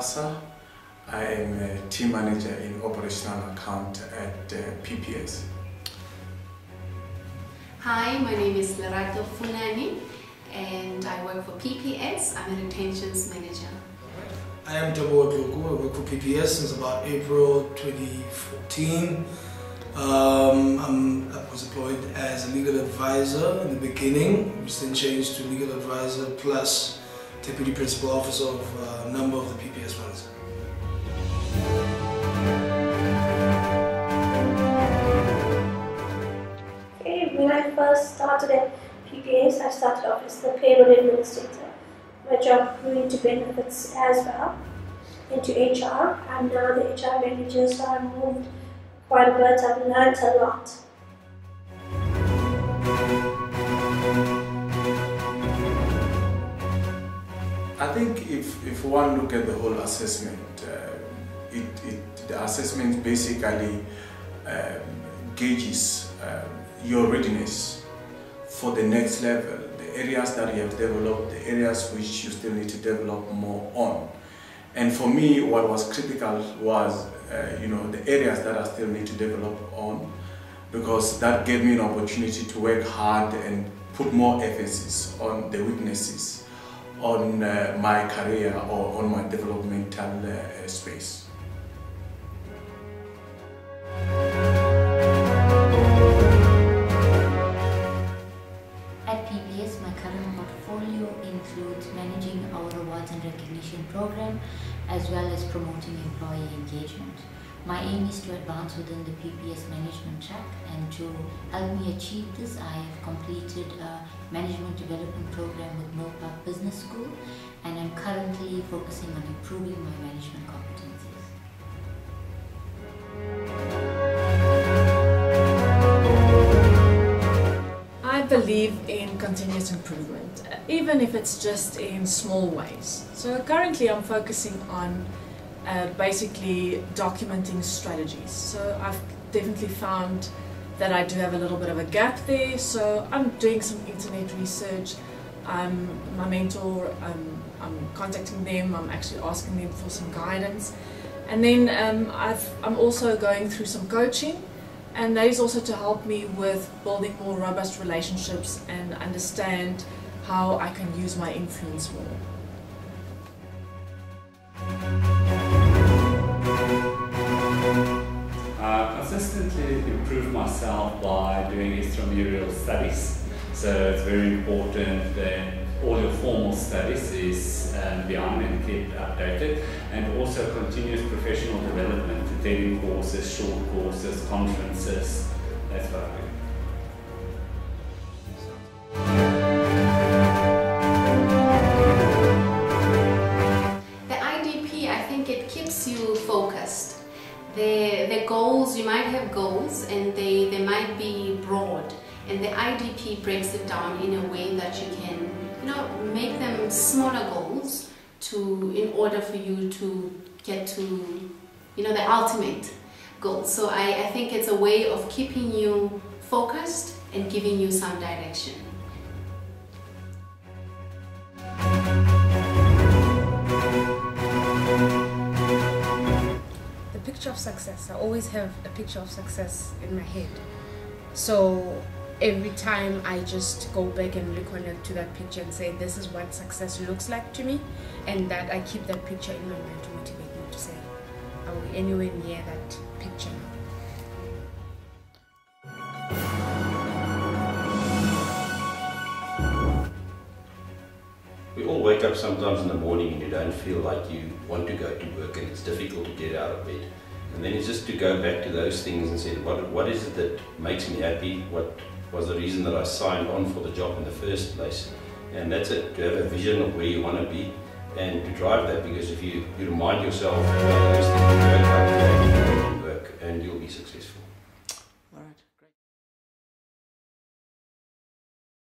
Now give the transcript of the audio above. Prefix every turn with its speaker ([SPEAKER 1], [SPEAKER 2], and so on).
[SPEAKER 1] Asa. I am a team manager in operational account at PPS.
[SPEAKER 2] Hi, my name is Lerato Funani and I work for PPS. I'm a retentions manager.
[SPEAKER 3] I am Jabo Dloku. I work for PPS since about April 2014. I was employed as a legal advisor in the beginning, which then changed to legal advisor plus deputy principal officer of a number of the PPS funds.
[SPEAKER 4] When I first started at PPS, I started off as the payroll administrator. My job grew into benefits as well, into HR. I'm now the HR manager, so I've moved quite a bit. I've learned a lot.
[SPEAKER 1] I think if one look at the whole assessment, the assessment basically gauges your readiness for the next level, the areas that you have developed, the areas which you still need to develop more on. And for me, what was critical was the areas that I still need to develop on, because that gave me an opportunity to work hard and put more emphasis on the weaknesses on my career or on my developmental space.
[SPEAKER 5] At PPS, my current portfolio includes managing our rewards and recognition program as well as promoting employee engagement. My aim is to advance within the PPS management track, and to help me achieve this, I have completed a management development program with Mill Park Business School, and I'm currently focusing on improving my management competencies.
[SPEAKER 6] I believe in continuous improvement, even if it's just in small ways. So currently I'm focusing on basically documenting strategies. So I've definitely found that I do have a little bit of a gap there, so I'm doing some internet research. My mentor, I'm contacting them, I'm actually asking them for some guidance. And then I'm also going through some coaching, and that is also to help me with building more robust relationships and understand how I can use my influence more.
[SPEAKER 7] Consistently improve myself by doing extramural studies. So it's very important that all your formal studies is behind and kept updated, and also continuous professional development, attending courses, short courses, conferences. That's what I do.
[SPEAKER 2] The IDP, I think it keeps you focused. The goals, you might have goals and they might be broad, and the IDP breaks it down in a way that you can make them smaller goals in order for you to get to the ultimate goal. So I think it's a way of keeping you focused and giving you some direction.
[SPEAKER 8] Picture of success. I always have a picture of success in my head. So every time I just go back and reconnect to that picture and say, this is what success looks like to me, and that I keep that picture in my mind to motivate me to say, I will be anywhere near that picture now.
[SPEAKER 9] We all wake up sometimes in the morning and you don't feel like you want to go to work, and it's difficult to get out of bed. And then it's just to go back to those things and say, what is it that makes me happy? What was the reason that I signed on for the job in the first place? And that's it, to have a vision of where you want to be and to drive that, because if you remind yourself about those things, you won't have to work and you'll be successful.